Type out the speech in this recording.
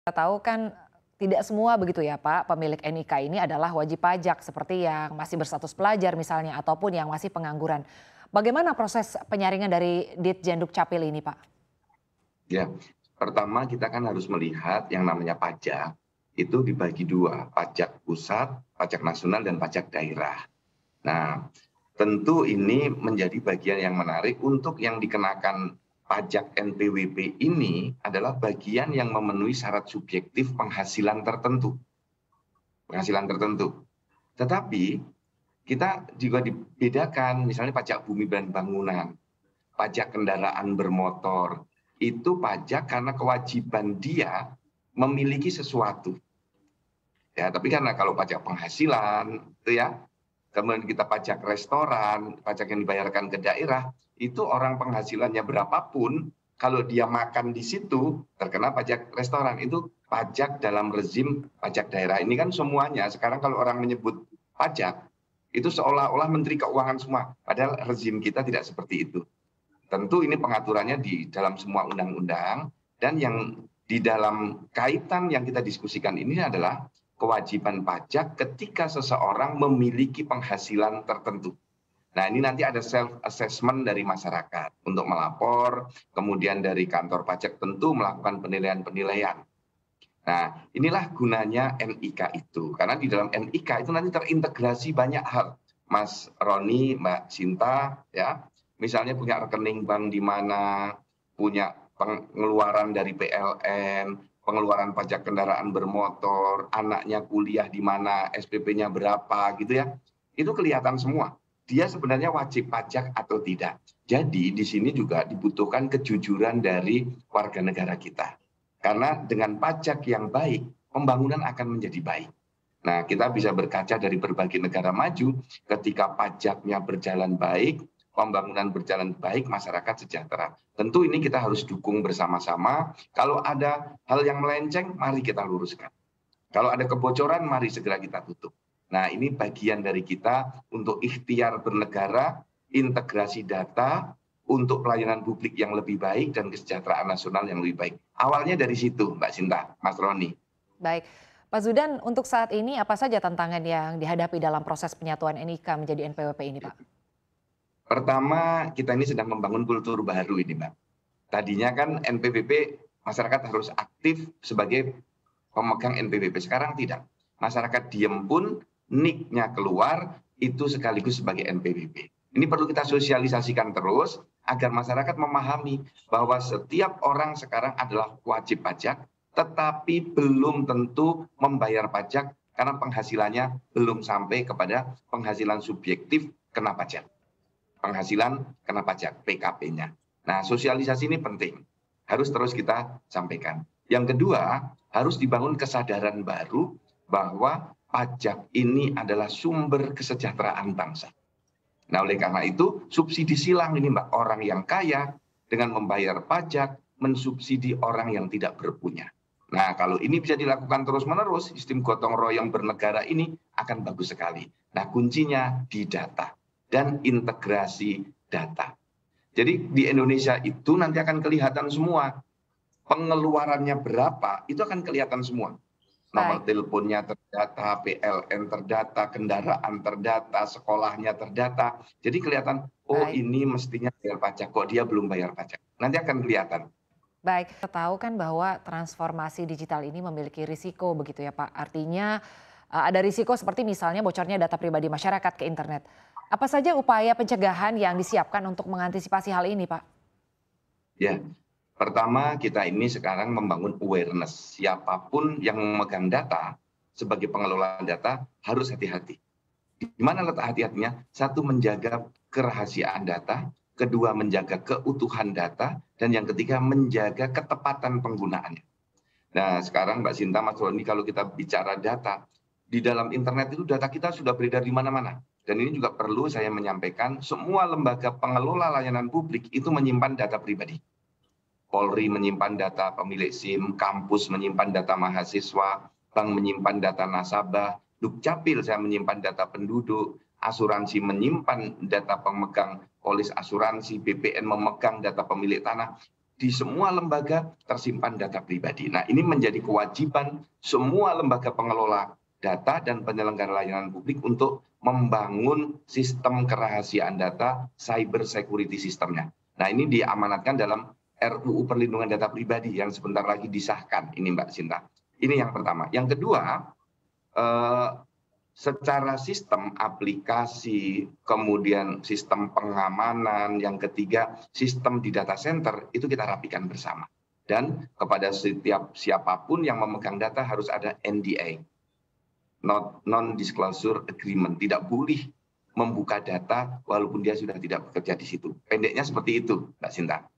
Kita tahu kan tidak semua begitu ya Pak, pemilik NIK ini adalah wajib pajak seperti yang masih berstatus pelajar misalnya ataupun yang masih pengangguran. Bagaimana proses penyaringan dari Ditjen Dukcapil ini Pak? Ya, pertama kita kan harus melihat yang namanya pajak itu dibagi dua, pajak pusat, pajak nasional, dan pajak daerah. Nah, tentu ini menjadi bagian yang menarik untuk yang dikenakan pajak NPWP ini adalah bagian yang memenuhi syarat subjektif penghasilan tertentu. Penghasilan tertentu. Tetapi kita juga dibedakan, misalnya pajak bumi dan bangunan, pajak kendaraan bermotor, itu pajak karena kewajiban dia memiliki sesuatu. Ya, tapi karena kalau pajak penghasilan, itu ya, kemudian kita pajak restoran, pajak yang dibayarkan ke daerah, itu orang penghasilannya berapapun, kalau dia makan di situ terkena pajak restoran, itu pajak dalam rezim pajak daerah. Ini kan semuanya, sekarang kalau orang menyebut pajak, itu seolah-olah Menteri Keuangan semua, padahal rezim kita tidak seperti itu. Tentu ini pengaturannya di dalam semua undang-undang, dan yang di dalam kaitan yang kita diskusikan ini adalah kewajiban pajak ketika seseorang memiliki penghasilan tertentu. Nah, ini nanti ada self assessment dari masyarakat untuk melapor, kemudian dari kantor pajak tentu melakukan penilaian-penilaian. Nah, inilah gunanya NIK itu, karena di dalam NIK itu nanti terintegrasi banyak hal. Mas Roni, Mbak Sinta, ya, misalnya punya rekening bank di mana, punya pengeluaran dari PLN, pengeluaran pajak kendaraan bermotor, anaknya kuliah di mana, SPP-nya berapa, gitu ya. Itu kelihatan semua. Dia sebenarnya wajib pajak atau tidak. Jadi di sini juga dibutuhkan kejujuran dari warga negara kita. Karena dengan pajak yang baik, pembangunan akan menjadi baik. Nah, kita bisa berkaca dari berbagai negara maju, ketika pajaknya berjalan baik, pembangunan berjalan baik, masyarakat sejahtera. Tentu ini kita harus dukung bersama-sama. Kalau ada hal yang melenceng, mari kita luruskan. Kalau ada kebocoran, mari segera kita tutup. Nah, ini bagian dari kita untuk ikhtiar bernegara, integrasi data, untuk pelayanan publik yang lebih baik dan kesejahteraan nasional yang lebih baik. Awalnya dari situ, Mbak Sinta, Mas Roni. Baik, Pak Zudan untuk saat ini apa saja tantangan yang dihadapi dalam proses penyatuan NIK menjadi NPWP ini Pak? Pertama, kita ini sedang membangun kultur baru ini, Mbak. Tadinya kan NPWP masyarakat harus aktif sebagai pemegang NPWP. Sekarang tidak. Masyarakat diem pun NIK-nya keluar, itu sekaligus sebagai NPWP. Ini perlu kita sosialisasikan terus agar masyarakat memahami bahwa setiap orang sekarang adalah wajib pajak, tetapi belum tentu membayar pajak karena penghasilannya belum sampai kepada penghasilan subjektif kena pajak. Penghasilan kena pajak, PKP-nya. Nah, sosialisasi ini penting. Harus terus kita sampaikan. Yang kedua, harus dibangun kesadaran baru bahwa pajak ini adalah sumber kesejahteraan bangsa. Nah, oleh karena itu, subsidi silang ini, Mbak, orang yang kaya dengan membayar pajak mensubsidi orang yang tidak berpunya. Nah, kalau ini bisa dilakukan terus-menerus, sistem gotong royong bernegara ini akan bagus sekali. Nah, kuncinya di data dan integrasi data. Jadi di Indonesia itu nanti akan kelihatan semua. Pengeluarannya berapa, itu akan kelihatan semua. Baik, Nomor teleponnya terdata, PLN terdata, kendaraan terdata, sekolahnya terdata. Jadi kelihatan, oh baik. ini mestinya bayar pajak, kok dia belum bayar pajak. Nanti akan kelihatan. Baik, kita tahu kan bahwa transformasi digital ini memiliki risiko begitu ya Pak. Artinya ada risiko seperti misalnya bocornya data pribadi masyarakat ke internet. Apa saja upaya pencegahan yang disiapkan untuk mengantisipasi hal ini Pak? Ya, pertama kita ini sekarang membangun awareness. Siapapun yang memegang data sebagai pengelola data harus hati-hati. Di mana letak hati-hatinya? Satu, menjaga kerahasiaan data. Kedua, menjaga keutuhan data. Dan yang ketiga, menjaga ketepatan penggunaannya. Nah, sekarang Mbak Sinta, Mas Roni, kalau kita bicara data, di dalam internet itu data kita sudah beredar di mana-mana. Dan ini juga perlu saya menyampaikan, semua lembaga pengelola layanan publik itu menyimpan data pribadi. Polri menyimpan data pemilik SIM, kampus menyimpan data mahasiswa, bank menyimpan data nasabah, Dukcapil saya menyimpan data penduduk, asuransi menyimpan data pemegang polis asuransi, BPN memegang data pemilik tanah. di semua lembaga tersimpan data pribadi. Nah, ini menjadi kewajiban semua lembaga pengelola data dan penyelenggara layanan publik untuk membangun sistem kerahasiaan data, cyber security sistemnya. Nah, ini diamanatkan dalam RUU Perlindungan Data Pribadi yang sebentar lagi disahkan, ini Mbak Sinta. Ini yang pertama. Yang kedua, secara sistem aplikasi, kemudian sistem pengamanan, yang ketiga sistem di data center, itu kita rapikan bersama. Dan kepada setiap siapapun yang memegang data harus ada NDA, non-disclosure agreement, tidak boleh membuka data walaupun dia sudah tidak bekerja di situ. Pendeknya seperti itu, Mbak Sinta.